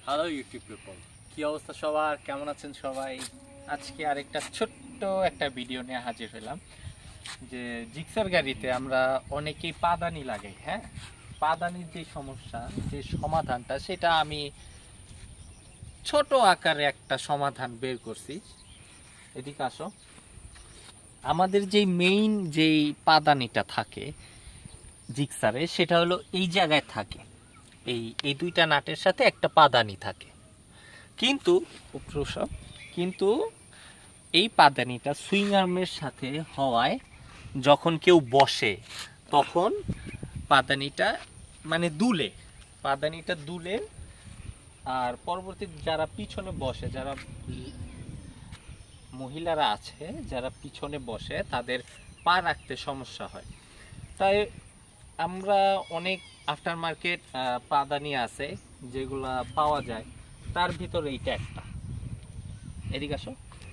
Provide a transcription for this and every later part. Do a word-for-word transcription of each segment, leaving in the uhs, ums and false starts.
Hello YouTube people, কি অবস্থা সবার? কেমন আছেন সবাই? আজকে আরেকটা ছোট্ট একটা ভিডিও নিয়ে হাজির হলাম। যে জিক্সার গাড়িতে আমরা অনেকেই পাদানি লাগাই। হ্যাঁ, পাদানির যে সমস্যা, যে সমাধানটা, সেটা আমি ছোট আকারে একটা সমাধান বের করছি। এদিকে আসো। আমাদের যে মেইন যেই পাদানিটা থাকে জিক্সারে, সেটা হলো এই জায়গায় থাকে। এই এই দুইটা নাটের সাথে একটা পাদানি থাকে, কিন্তু কিন্তু এই পাদানিটা সুইং আর্মের সাথে হওয়ায় যখন কেউ বসে তখন পাদানিটা মানে দুলে পাদানিটা দুলে আর পরবর্তী যারা পিছনে বসে, যারা মহিলারা আছে যারা পিছনে বসে, তাদের পা রাখতে সমস্যা হয়। তাই আমরা অনেক আফটার মার্কেট পাদানি আছে যেগুলা পাওয়া যায়, তার ভিতর এইটা একটা, এদিকে আসো,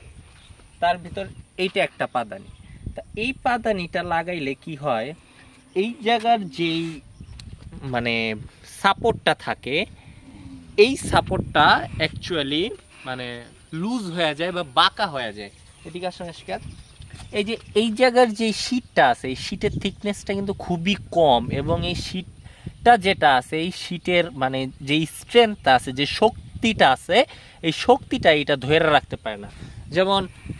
তার ভিতর এইটা একটা পাদানি। তা এই পাদানিটা লাগাইলে কি হয়, এই জায়গার যেই মানে সাপোর্টটা থাকে, এই সাপোর্টটা অ্যাকচুয়ালি মানে লুজ হয়ে যায় বা বাঁকা হয়ে যায়। এদিকে আসো নমস্কার। এই যে এই জায়গার যে শীটটা আছে, এই শীটের থিকনেসটা কিন্তু খুবই কম, এবং এই শীটটা যেটা আছে, এই শীটের মানে যে স্ট্রেংথটা আছে, যে শক্তিটা আছে, এই শক্তিটা এটা ধরে রাখতে পারে না। যেমন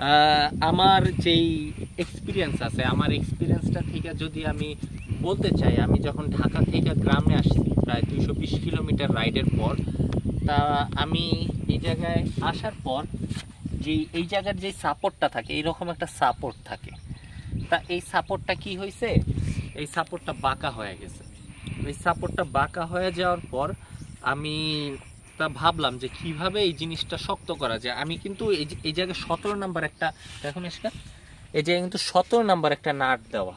আমার যেই এক্সপিরিয়েন্স আছে, আমার এক্সপিরিয়েন্সটা থেকে যদি আমি বলতে চাই, আমি যখন ঢাকা থেকে গ্রামে আসছি প্রায় দুইশো বিশ কিলোমিটার রাইডের পর, তা আমি এই জায়গায় আসার পর যে এই জায়গার যে সাপোর্টটা থাকে, এইরকম একটা সাপোর্ট থাকে। তা এই সাপোর্টটা কি হয়েছে, এই সাপোর্টটা বাঁকা হয়ে গেছে। এই সাপোর্টটা বাঁকা হয়ে যাওয়ার পর আমি তা ভাবলাম যে কিভাবে এই জিনিসটা শক্ত করা যায়। আমি কিন্তু এই এই জায়গায় সতেরো নাম্বার একটা, দেখুন এসকা, এই জায়গায় কিন্তু সতেরো নাম্বার একটা নাট দেওয়া।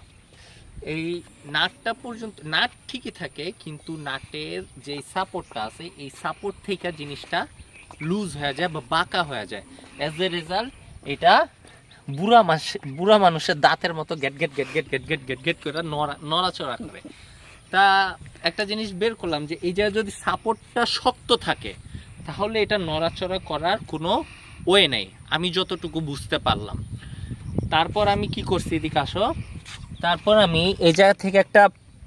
এই নাটটা পর্যন্ত নাট ঠিকই থাকে, কিন্তু নাটের যে সাপোর্টটা আছে, এই সাপোর্ট থেকে জিনিসটা লুজ হয়ে যায় বা বাঁকা হয়ে যায়। অ্যাজ এ রেজাল্ট এটা বুড়া মাস বুড়া মানুষের দাঁতের মতো গেট গেট গেট গেট গেট গেট গেট গেট করে নড়া নড়াচড়া করে। তা একটা জিনিস বের করলাম যে এই জায়গায় যদি সাপোর্টটা শক্ত থাকে, তাহলে এটা নড়াচড়া করার কোনো ওয়ে নেই, আমি যতটুকু বুঝতে পারলাম। তারপর আমি কি করছি, এদিকে আসো। তারপর আমি এই জায়গা থেকে একটা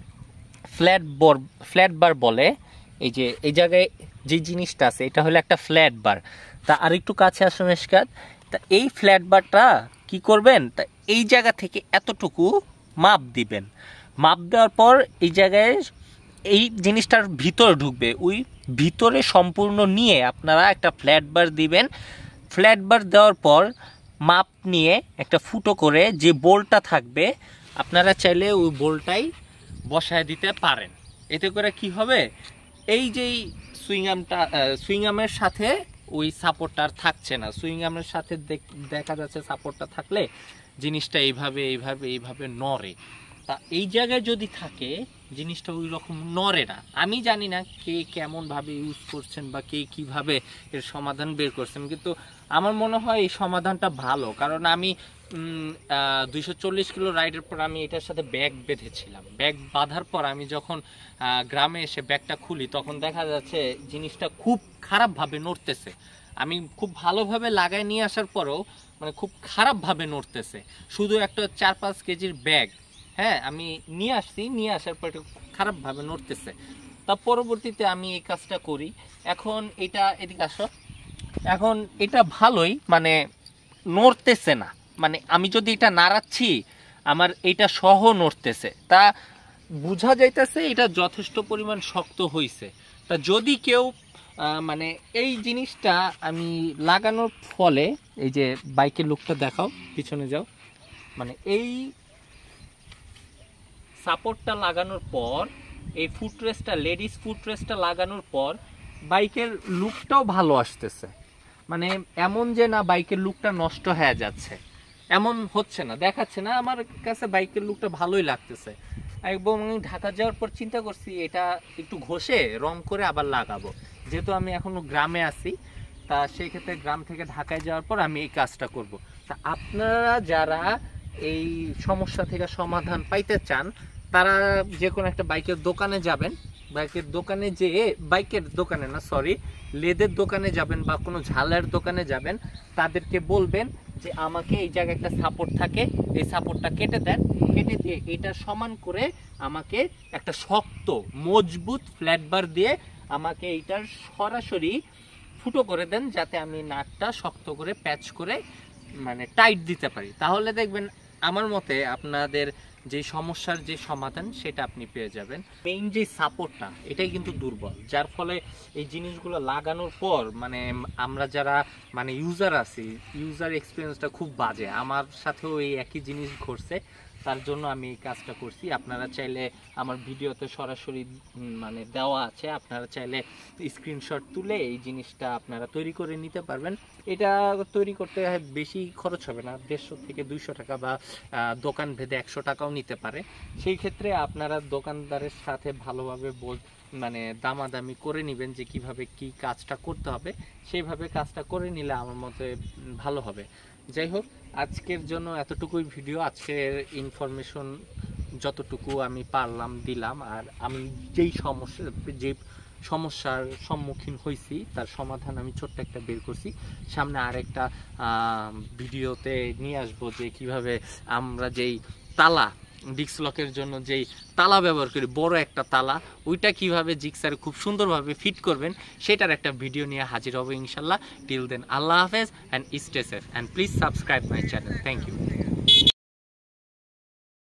ফ্ল্যাট বার ফ্ল্যাট বার বলে, এই যে এই জায়গায় যে জিনিসটা আছে, এটা হলো একটা ফ্ল্যাট বার। তা আর একটু কাছে আসো মেশকাত। তা এই ফ্ল্যাট বারটা কি করবেন, তা এই জায়গা থেকে এতটুকু মাপ দিবেন। মাপ দেওয়ার পর এই জায়গায় এই জিনিসটার ভিতরে ঢুকবে, ওই ভিতরে সম্পূর্ণ নিয়ে আপনারা একটা ফ্ল্যাট বার দিবেন। ফ্ল্যাট বার দেওয়ার পর মাপ নিয়ে একটা ফুটো করে যে বোল্টটা থাকবে, আপনারা চাইলে ওই বোল্টটাই বসায় দিতে পারেন। এতে করে কি হবে, এই যেই সুইংআমটা সুইংআমের সাথে ওই সাপোর্টটা আর থাকছে না। সুইংআমের সাথে দেখা যাচ্ছে সাপোর্টটা থাকলে জিনিসটা এইভাবে এইভাবে এইভাবে নড়ে। তা এই জায়গায় যদি থাকে, জিনিসটা ওই রকম নড়ে না। আমি জানি না কে কেমনভাবে ইউজ করছেন বা কে কীভাবে এর সমাধান বের করছেন, কিন্তু আমার মনে হয় এই সমাধানটা ভালো। কারণ আমি দুইশো চল্লিশ কিলো রাইডের পর আমি এটার সাথে ব্যাগ বেঁধেছিলাম। ব্যাগ বাঁধার পর আমি যখন গ্রামে এসে ব্যাগটা খুলি, তখন দেখা যাচ্ছে জিনিসটা খুব খারাপভাবে নড়তেছে। আমি খুব ভালোভাবে লাগাই নিয়ে আসার পরেও মানে খুব খারাপভাবে নড়তেছে। শুধু একটা চার পাঁচ কেজির ব্যাগ, হ্যাঁ, আমি নিয়ে আসছি, নিয়ে আসার পর একটু খারাপভাবে নড়তেছে। তা পরবর্তীতে আমি এই কাজটা করি। এখন এটা এদিকে আসো, এখন এটা ভালোই মানে নড়তেছে না, মানে আমি যদি এটা নাড়াচ্ছি আমার এটা সহ নড়তেছে, তা বোঝা যাইতেছে এটা যথেষ্ট পরিমাণ শক্ত হয়েছে। তা যদি কেউ মানে এই জিনিসটা আমি লাগানোর ফলে, এই যে বাইকের লুকটা দেখাও, পিছনে যাও, মানে এই সাপোর্টটা লাগানোর পর, এই ফুটরেস্টটা, লেডিস ফুটরেস্টটা লাগানোর পর বাইকের লুকটাও ভালো আসতেছে। মানে এমন যে না বাইকের লুকটা নষ্ট হয়ে যাচ্ছে, এমন হচ্ছে না, দেখাচ্ছে না। আমার কাছে বাইকের লুকটা ভালোই লাগতেছে। এবং আমি ঢাকা যাওয়ার পর চিন্তা করছি এটা একটু ঘষে রং করে আবার লাগাবো, যেহেতু আমি এখনো গ্রামে আছি। তা সেই ক্ষেত্রে গ্রাম থেকে ঢাকায় যাওয়ার পর আমি এই কাজটা করব। তা আপনারা যারা এই সমস্যা থেকে সমাধান পাইতে চান, তারা যে কোনো একটা বাইকের দোকানে যাবেন, বাইকের দোকানে যে বাইকের দোকানে না সরি লেদের দোকানে যাবেন বা কোনো ঝালের দোকানে যাবেন, তাদেরকে বলবেন যে আমাকে এই জায়গায় একটা সাপোর্ট থাকে, এই সাপোর্টটা কেটে দেন, কেটে দিয়ে এটা সমান করে আমাকে একটা শক্ত মজবুত ফ্ল্যাট বার দিয়ে আমাকে এইটার সরাসরি ফুটো করে দেন, যাতে আমি নাটটা শক্ত করে প্যাচ করে মানে টাইট দিতে পারি। তাহলে দেখবেন আমার মতে আপনাদের যে সমস্যার যে সমাধান সেটা আপনি পেয়ে যাবেন। মেইন যে সাপোর্টটা এটাই কিন্তু দুর্বল, যার ফলে এই জিনিসগুলো লাগানোর পর মানে আমরা যারা মানে ইউজার আছি, ইউজার এক্সপিরিয়েন্সটা খুব বাজে। আমার সাথেও এই একই জিনিস ঘটছে, তার জন্য আমি এই কাজটা করছি। আপনারা চাইলে আমার ভিডিওতে সরাসরি মানে দেওয়া আছে, আপনারা চাইলে স্ক্রিনশট তুলে এই জিনিসটা আপনারা তৈরি করে নিতে পারবেন। এটা তৈরি করতে বেশি খরচ হবে না, দেড়শো থেকে দুইশো টাকা বা দোকান ভেদে একশো টাকাও নিতে পারে। সেই ক্ষেত্রে আপনারা দোকানদারের সাথে ভালোভাবে বল মানে দামাদামি করে নেবেন যে কিভাবে কি কাজটা করতে হবে, সেইভাবে কাজটা করে নিলে আমার মতে ভালো হবে। যাই হোক, আজকের জন্য এতটুকুই ভিডিও। আজকের ইনফরমেশন যতটুকু আমি পারলাম দিলাম, আর আমি যেই সমস্যা যে সমস্যার সম্মুখীন হয়েছি তার সমাধান আমি ছোট্ট একটা বের করছি। সামনে আরেকটা ভিডিওতে নিয়ে আসবো যে কিভাবে আমরা যেই তালা ডিস্ক লকের জন্য যেই তালা ব্যবহার করি, বড় একটা তালা, ওইটা কিভাবে জিক্সারে খুব সুন্দরভাবে ফিট করবেন সেটার একটা ভিডিও নিয়ে হাজির হবো ইনশাল্লাহ। টিল দেন আল্লাহ হাফেজ and stay safe and please subscribe my channel. Thank you.